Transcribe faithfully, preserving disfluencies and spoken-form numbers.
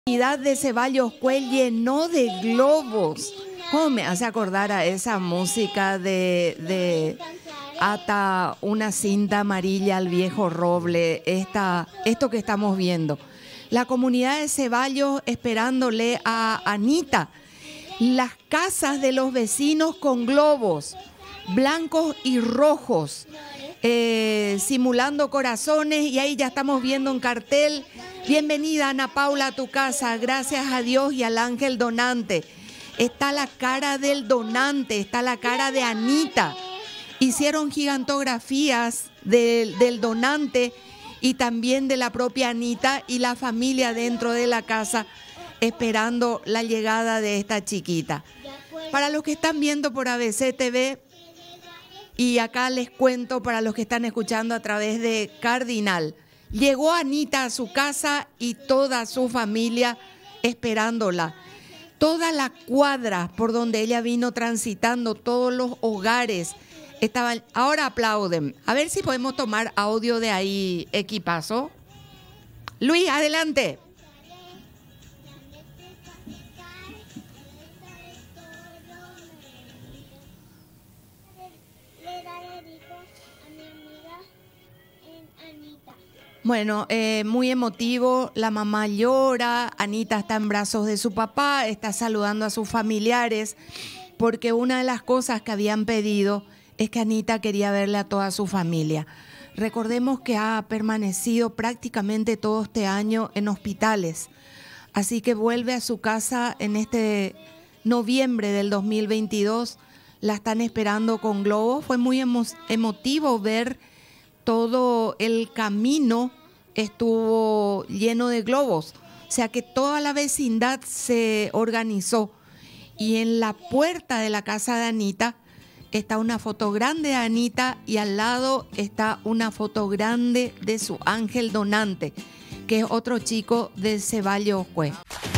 comunidad de Ceballos Cue llenó de globos. ¿Cómo me hace acordar a esa música de, de ata una cinta amarilla al viejo roble? Esta, esto que estamos viendo. La comunidad de Ceballos esperándole a Anita. Las casas de los vecinos con globos blancos y rojos, eh, simulando corazones, y ahí ya estamos viendo un cartel: bienvenida Ana Paula a tu casa, gracias a Dios y al ángel donante. Está la cara del donante, está la cara de Anita. Hicieron gigantografías del, del donante y también de la propia Anita y la familia dentro de la casa, esperando la llegada de esta chiquita. Para los que están viendo por A B C T V, y acá les cuento para los que están escuchando a través de Cardinal, llegó Anita a su casa y toda su familia esperándola. Toda la cuadra por donde ella vino transitando, todos los hogares estaban. Ahora aplauden. A ver si podemos tomar audio de ahí, equipazo. Luis, adelante. Bueno, eh, muy emotivo, la mamá llora, Anita está en brazos de su papá, está saludando a sus familiares, porque una de las cosas que habían pedido es que Anita quería verle a toda su familia. Recordemos que ha permanecido prácticamente todo este año en hospitales, así que vuelve a su casa en este noviembre del dos mil veintidós, la están esperando con globos. Fue muy emo emotivo ver todo el camino, estuvo lleno de globos, o sea que toda la vecindad se organizó, y en la puerta de la casa de Anita está una foto grande de Anita y al lado está una foto grande de su ángel donante, que es otro chico de Ceballos Cue.